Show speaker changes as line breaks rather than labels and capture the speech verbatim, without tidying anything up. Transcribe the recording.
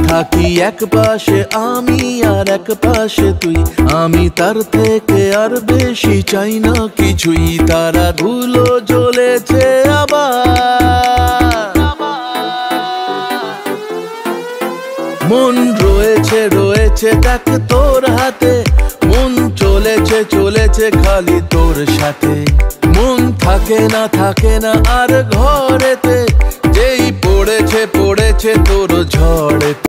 থাকি এক পাশে আমি আর এক পাশে তুই, আমি তার থেকে আর বেশি চাই না কিছুই। তারা ধুলো জ্বলেছে আবার, মন রয়েছে রয়েছে দেখ তোর হাতে, মন চলেছে চলেছে খালি তোর সাথে। মন থাকে না থাকে না আর ঘরেতে, যেই পড়েছে পড়েছে তোর ঝড়ে।